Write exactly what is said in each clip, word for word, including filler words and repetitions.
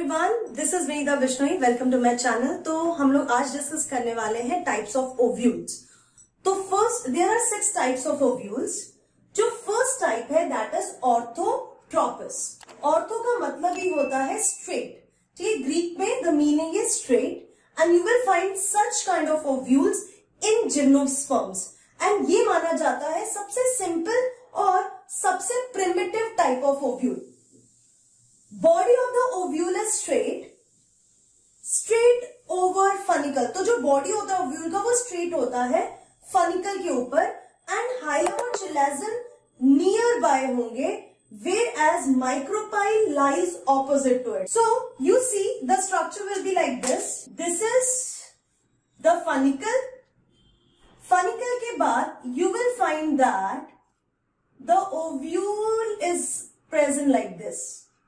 Everyone, this is Veda Bishnoi. Welcome to my channel. तो हम लोग आज डिस्कस करने वाले हैं टाइप्स ऑफ ओव्यूल्स। तो first there are six types of ovules. जो फर्स्ट टाइप है दैट इज ऑर्थोट्रोपस। ऑर्थो का मतलब ही होता है स्ट्रेट। ठीक है, ग्रीक में the meaning is straight and you will find such kind of ovules in gymnosperms. And ये माना जाता है सबसे सिंपल और सबसे primitive type of ovule. Body of the ovule is straight straight over funicle. तो जो बॉडी होता है ओव्यूल का वो स्ट्रेट होता है फनिकल के ऊपर एंड हाइलम और चिलेजन नियर बाय होंगे, whereas micropyle lies opposite to it. So you see the structure will be like this. This is the funicle. Funicle के बाद you will find that the ovule is present like this.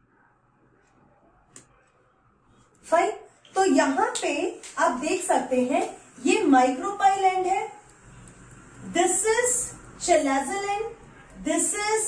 Fine. तो यहां पे आप देख सकते हैं ये माइक्रोपाइल एंड है, this is chalazal end, this is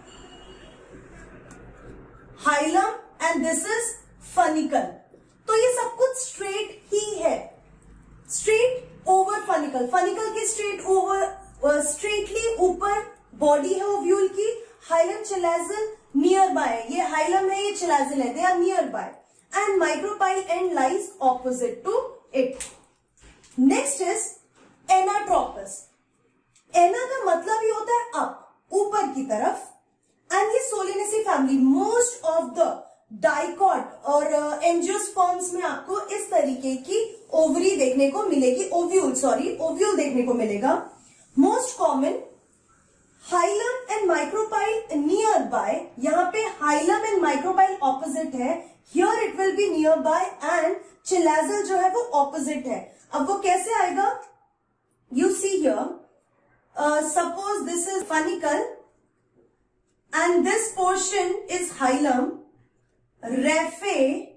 hilum end this is funicle. तो ये सब कुछ स्ट्रेट ही है, स्ट्रेट ओवर फनिकल। फनिकल के स्ट्रेट ओवर स्ट्रेटली ऊपर बॉडी है ओव्यूल की। हाइलम चिलेजल नियर बाय, ये हाइलम है ये चिलेजल है, they are near by and micropyle end lies opposite to it. Next is anatropous. Ana का मतलब ही होता है up, ऊपर की तरफ। and ये Solanaceae family, most of the dicot और एंजियोस्पर्म्स में आपको इस तरीके की ओवरी देखने को मिलेगी, ओव्यूल सॉरी ओव्यूल देखने को मिलेगा। Most common hilum and micropyle near by. यहाँ पे हाइलम एंड माइक्रोपाइल ऑपोजिट है, here it will be near by and chalazal जो है वो ऑपोजिट है। अब वो कैसे आएगा? You see here, suppose this is funicle and this portion is hilum, raphe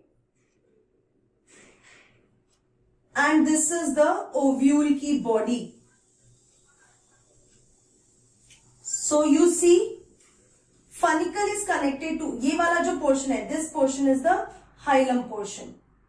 and this is the ovule की body. So you see funicle is connected to, ये वाला जो पोर्शन है, this portion is the hilum portion,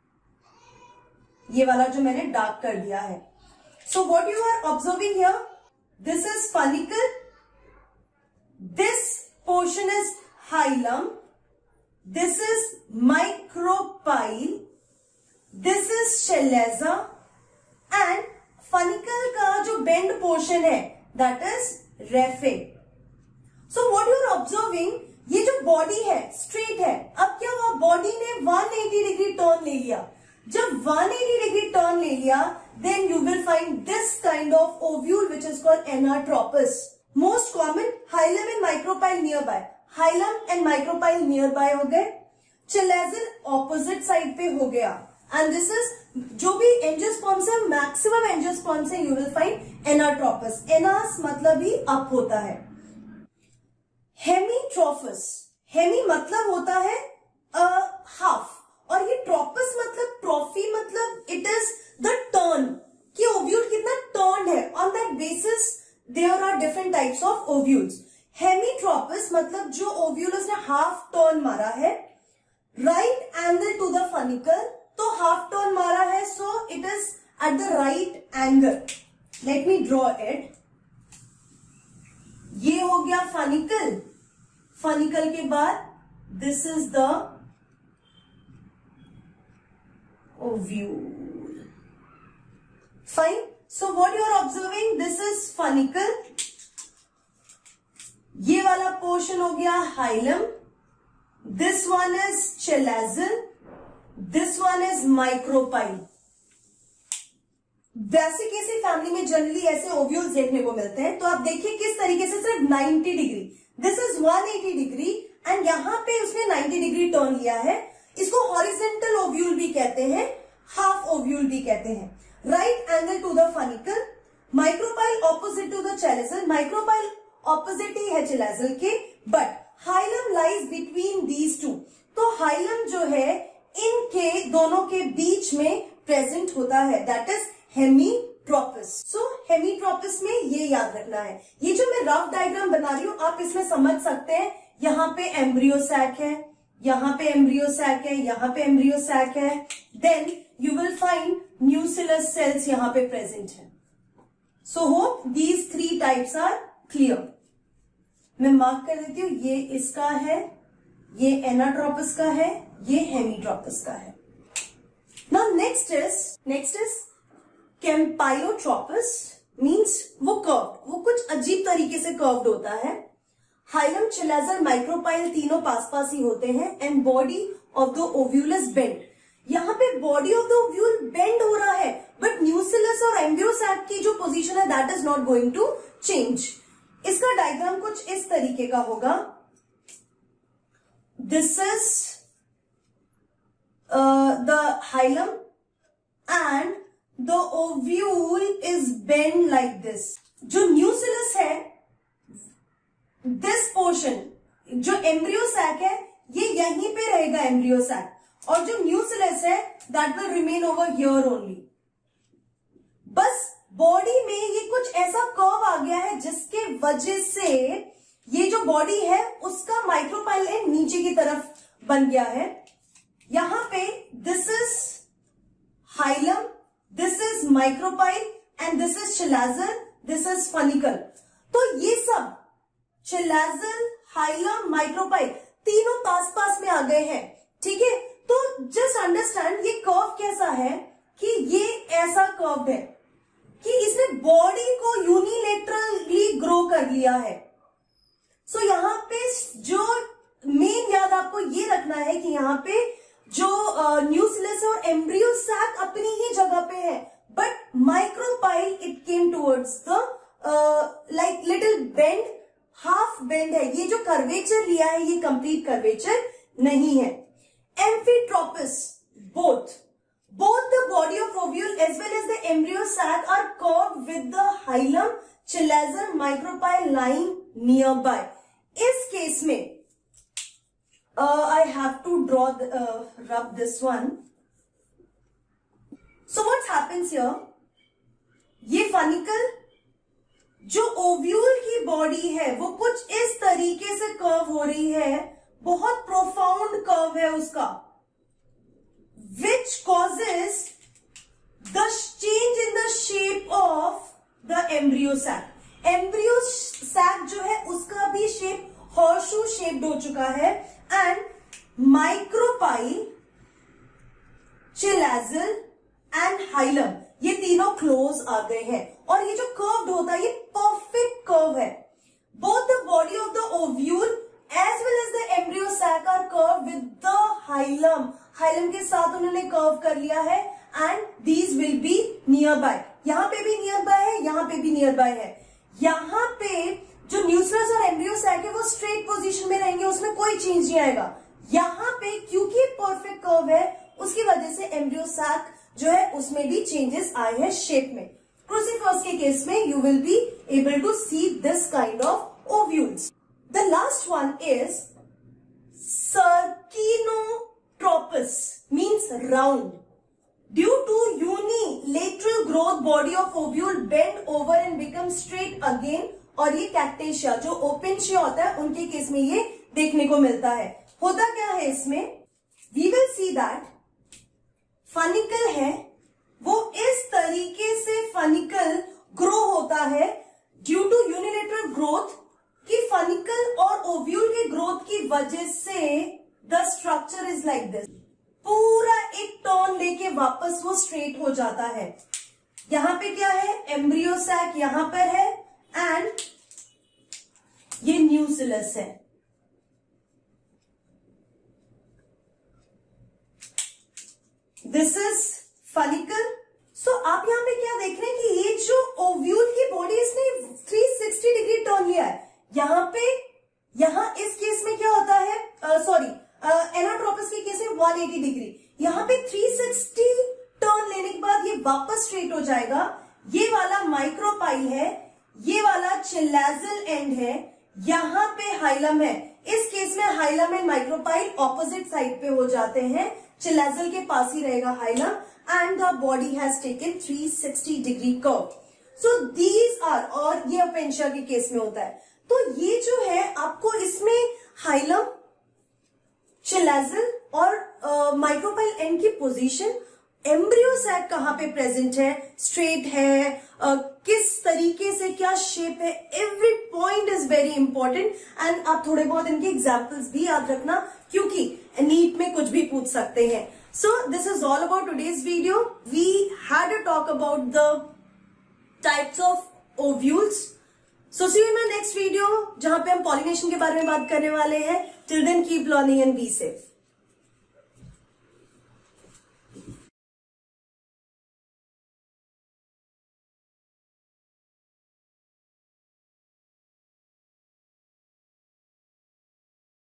ये वाला जो मैंने dark कर दिया है। So what you are observing here, this is funicle, this portion is hilum, this is micropyle, this is chalaza and funicle का जो bend portion है that is raphe. So what you are observing, ये जो body है straight है। अब क्या हुआ, बॉडी ने एक सौ अस्सी डिग्री टर्न ले लिया। जब एक सौ अस्सी डिग्री टर्न ले लिया then you will find this kind of ovule which is called anatropous. Most common hilum and micropyle near by, hilum and micropyle near by हो गए, चिलेजल ऑपोजिट साइड पे हो गया एंड दिस इज जो भी angiosperms है, मैक्सिमम एंजियोस्पर्म्स है, you will find anatropous. एनास मतलब ही अप होता है। हेमीट्रोफस, हेमी मतलब होता है हाफ uh, और ये ट्रोपस मतलब ट्रॉफी, मतलब इट इज द टर्न कि ओव्यूल कितना टर्न है। On that basis there are different types of ovules. Hemitropous मतलब जो ओव्यूल उसने हाफ टर्न मारा है, right angle to the funicle, तो हाफ टर्न मारा है so it is at the right angle. Let me draw it. ये हो गया फनिकल। फनिकल के बाद this is the ovule. Fine. So what you are observing, this is funicle, ये वाला पोर्शन हो गया hilum, this one is chalazal, this one is micropyle. वैसे फैमिली में जनरली ऐसे ओव्यूल्स देखने को मिलते हैं। तो आप देखिए किस तरीके से सिर्फ नब्बे डिग्री, दिस इज एक सौ अस्सी डिग्री एंड यहाँ पे उसने नब्बे डिग्री टर्न लिया है। इसको हॉरिजेंटल ओव्यूल भी कहते हैं, हाफ ओव्यूल भी कहते हैं। Right angle to the funicle, micropyle opposite to the chalazal, micropyle opposite ही है चिलेजल के, but hilum lies between these two. तो हाइलम जो है इनके दोनों के बीच में प्रेजेंट होता है, दैट इज हेमीट्रोपस। सो हेमीट्रोपस में ये याद रखना है। ये जो मैं रफ डायग्राम बना रही हूं आप इसमें समझ सकते हैं, यहाँ पे एम्ब्रियो सैक है, यहां पे एम्ब्रियो सैक है, यहां पे एम्ब्रियो सैक है, then you will find nucellus cells यहां पे प्रेजेंट है. So hope these three types are clear. मैं मार्क कर देती हूं, ये इसका है, ये एनाट्रोपस का है, ये हेमीट्रोपस का है. Now next is next is campylotropous, means वो कर्व्ड, वो कुछ अजीब तरीके से कर्व्ड होता है. हाइलम, चिलाजर, माइक्रोपाइल तीनों पास पास ही होते हैं. And body of the ovule is bend. यहां पे body of the ovule bend हो रहा है, बट न्यूसिलस और एम्ब्रियो सैक की जो पोजीशन है that is not going to change. इसका डायग्राम कुछ इस तरीके का होगा. This is the hilum and the ovule is bend like this. जो न्यूसिलस है, दिस पोर्शन, जो एम्ब्रियो सैक है, ये यहीं पे रहेगा एम्ब्रियो सैक, और जो न्यूसिलस है that will remain over here only. बस बॉडी में ये कुछ ऐसा कर्व आ गया है जिसके वजह से ये जो बॉडी है उसका माइक्रोपाइल एंड नीचे की तरफ बन गया है. यहां पे this is hilum, this is micropyle and this is chalazal, this is funicle. तो ये सब चिलाजर, हाइलम, माइक्रोपाइल तीनों पास पास में आ गए हैं. ठीक है, तो जस्ट अंडरस्टैंड ये कर्व कैसा है कि ये ऐसा कर्व है कि इसने बॉडी को यूनिलेटरली ग्रो कर लिया है. सो so, यहां पे जो मेन याद आपको ये रखना है कि यहां पे जो न्यूसिलस और एम्ब्रियो सैक अपनी ही जगह पे है, but micropyle it came towards the like little bend, half bend है. ये जो कर्वेचर लिया है ये कंप्लीट कर्वेचर नहीं है. Amphitropous, both Both the body of ovule as well as the embryo sac are curved with the hilum, chilazer, micropyle lying nearby. इस case में uh, I have to draw the, uh, rub this one. So what happens here? ये funicle, जो ovule की body है वो कुछ इस तरीके से कर्व हो रही है, बहुत प्रोफाउंड कर्व है उसका, which causes the change in the shape of the embryo sac. Embryo sac जो है उसका भी shape horseshoe shaped हो चुका है, and micropyle, chilazel and hilum ये तीनों close आ गए हैं. और ये जो curved होता है ये perfect curve है. Both the body of the ovule as well as the embryo sac are curved with the hilum. Hilum के साथ उन्होंने कर्व कर लिया है and these will be near by. यहां पे भी नियर बाय है, यहां पे भी नियर बाय है. यहां पे जो न्यूसिलस और एम्ब्रियो सैक है वो स्ट्रेट पोजीशन में रहेंगे, उसमें कोई चेंज नहीं आएगा. यहां पे क्योंकि परफेक्ट कर्व है उसकी वजह से एम्ब्रियो सैक जो है उसमें भी चेंजेस आए हैं शेप में. क्रूसीफर्स के केस में you will be able to see this kind of ovules. The last one is circino Tropus, means round. Due to unilateral growth, body of ovule bend over and become straight again. और ये कैक्टेशिया जो ओपेनशिया होता है उनके case में ये देखने को मिलता है. होता क्या है इसमें? We will see that funicle है वो इस तरीके से फनिकल ग्रो होता है ड्यू टू यूनिलेटरल ग्रोथ, कि फनिकल और ओव्यूल के ग्रोथ की वजह से The structure is like this. पूरा एक टर्न लेके वापस वो स्ट्रेट हो जाता है. यहां पे क्या है? एम्ब्रियो सैक यहां पर है एंड ये न्यूसिलस है. This is funicle. सो आप यहां पे क्या देख रहे हैं कि ये जो ओव्यूल की बॉडी इसने थ्री सिक्सटी डिग्री टर्न लिया है. यहां पे यहां इस केस में क्या होता है, सॉरी एनाट्रोपस के केस में वन एटी डिग्री. यहां पे थ्री सिक्सटी टर्न लेने के बाद ये वापस स्ट्रेट हो जाएगा. ये वाला माइक्रोपाइल है, ये वाला चिलाजल एंड है, यहां पे हाइलम है. इस केस में hilum and micropyle opposite side पे हो जाते हैं, चिलाजल के पास ही रहेगा hilum and the body has taken three sixty degree curve. So these are, और ये ओपेनशिया के केस में होता है. तो ये जो है आपको इसमें हाइलम, शिलाजिल और माइक्रोपाइल एंड की पोजीशन, एम्ब्रियो सैक कहां पे प्रेजेंट है, स्ट्रेट है, uh, किस तरीके से, क्या शेप है, every point is very important. And आप थोड़े बहुत इनके एग्जाम्पल्स भी याद रखना, क्योंकि नीट में कुछ भी पूछ सकते हैं। So this is all about today's video. We had a talk about the types of ovules. So see you in my next video, जहां पे हम पॉलिनेशन के बारे में बात करने वाले हैं। Till then keep learning and be safe.